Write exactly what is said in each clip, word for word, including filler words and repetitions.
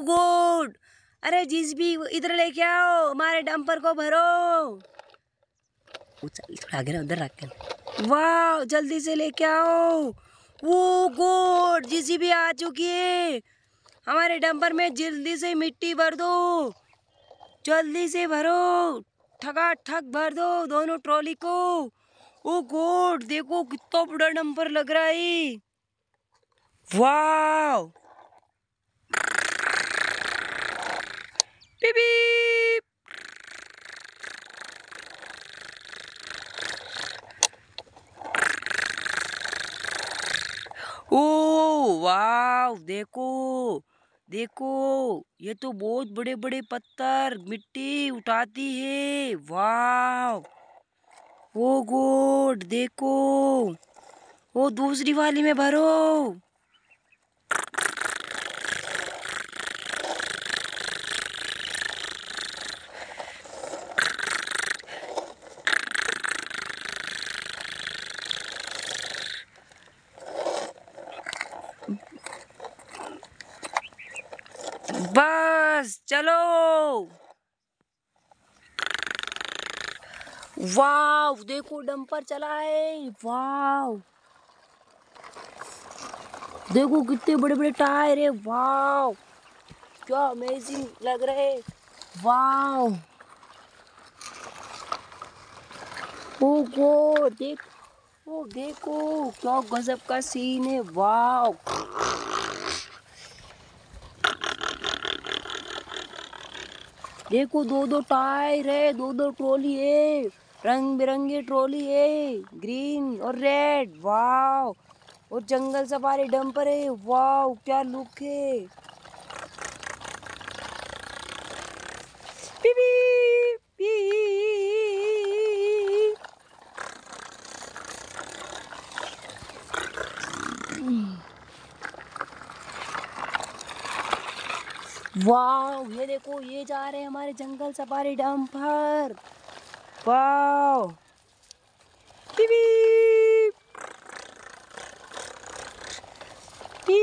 Good. अरे GCB इधर लेके आओ, हमारे डंपर को भरो। चल थोड़ा आगे ना, उधर रख के। वाह जल्दी से लेके आओ। वो गुड, जीसीबी आ चुकी है। हमारे डंपर में जल्दी से मिट्टी भर दो, जल्दी से भरो, ठगा ठग भर दो दोनों ट्रॉली को। ओ गॉड, देखो कितना बड़ा डंपर लग रहा है। वाह, पीप पीप। ओ वाह, देखो देखो, ये तो बहुत बड़े बड़े पत्थर मिट्टी उठाती है। वाह, ओ गॉड, देखो, वो दूसरी वाली में भरो। बस चलो। वाव, देखो डंपर चला है। वाव, देखो कितने बड़े बड़े टायर है। वाव, क्या अमेजिंग लग रहे। वाव, ओ गो, देखो देखो क्या गजब का सीन है। वाव, देखो दो दो टायर है, दो दो ट्रॉली है, रंग बिरंगी ट्रॉली है, ग्रीन और रेड। वाव, और जंगल सफारी डंपर है। वाव, क्या लुक है। पी पी पी। वाव, ये देखो, ये जा रहे हैं हमारे जंगल सफारी डंपर। वाव, पी पी पी।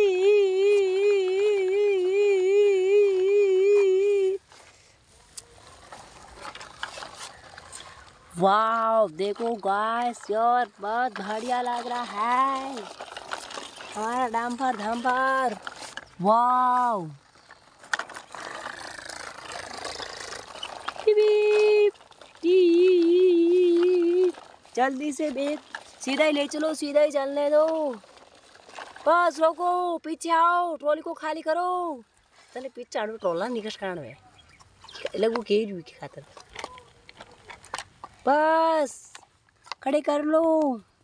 वाव, देखो गाइस, यार बहुत बढ़िया लग रहा है हमारा डंपर डंपर। वाव, जल्दी से बेग सीधा ही ले चलो, सीधा ही चलने दो। बस रोको, पीछे आओ, ट्रॉली को खाली करो। चले पीछे आड़ो, ट्रॉला निकस कारण में लगू के रुई की खातर। बस खड़े कर लो।